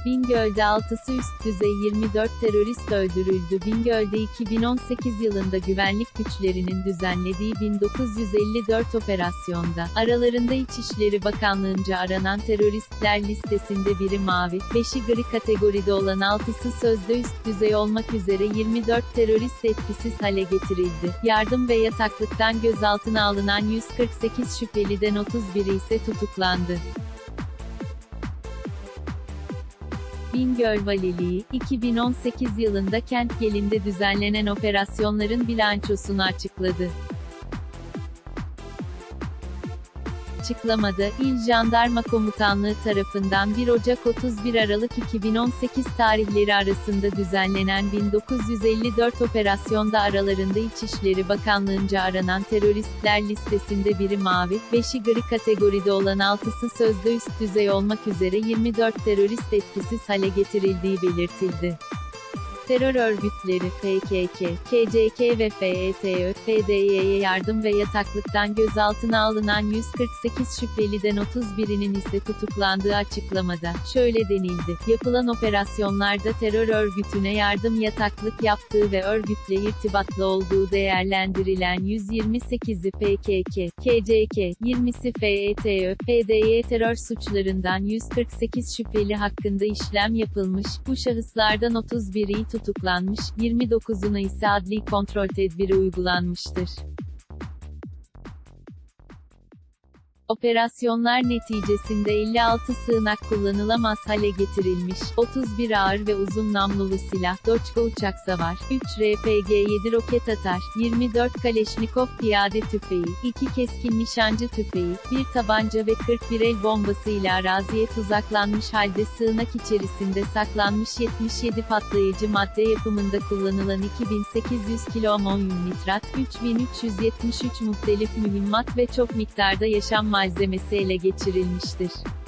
Bingöl'de 6'sı üst düzey 24 terörist öldürüldü. Bingöl'de 2018 yılında güvenlik güçlerinin düzenlediği 1954 operasyonda, aralarında İçişleri Bakanlığı'nca aranan teröristler listesinde biri mavi, 5'i gri kategoride olan 6'sı sözde üst düzey olmak üzere 24 terörist etkisiz hale getirildi. Yardım ve yataklıktan gözaltına alınan 148 şüpheliden 31'i ise tutuklandı. Bingöl Valiliği, 2018 yılında Kentgel'inde düzenlenen operasyonların bilançosunu açıkladı. Açıklamada, İl Jandarma Komutanlığı tarafından 1 Ocak-31 Aralık 2018 tarihleri arasında düzenlenen 1954 operasyonda aralarında İçişleri Bakanlığı'nca aranan teröristler listesinde biri mavi, 5'i gri kategoride olan 6'sı sözde üst düzey olmak üzere 24 terörist etkisiz hale getirildiği belirtildi. Terör örgütleri PKK, KCK ve FETÖ, PDY'ye yardım ve yataklıktan gözaltına alınan 148 şüpheliden 31'inin ise tutuklandığı açıklamada, şöyle denildi: yapılan operasyonlarda terör örgütüne yardım yataklık yaptığı ve örgütle irtibatlı olduğu değerlendirilen 128'i PKK, KCK, 20'si FETÖ, PDY terör suçlarından 148 şüpheli hakkında işlem yapılmış, bu şahıslardan 31'i tutuklanmış, 29'una ise adli kontrol tedbiri uygulanmıştır. Operasyonlar neticesinde 56 sığınak kullanılamaz hale getirilmiş, 31 ağır ve uzun namlulu silah, Doçka uçaksavar, 3 RPG-7 roket atar, 24 Kaleşnikov piyade tüfeği, 2 keskin nişancı tüfeği, 1 tabanca ve 41 el bombası ile araziye tuzaklanmış halde sığınak içerisinde saklanmış 77 patlayıcı madde yapımında kullanılan 2800 kilo amonyum nitrat, 3373 muhtelif mühimmat ve çok miktarda yaşam malzemesi ele geçirilmiştir.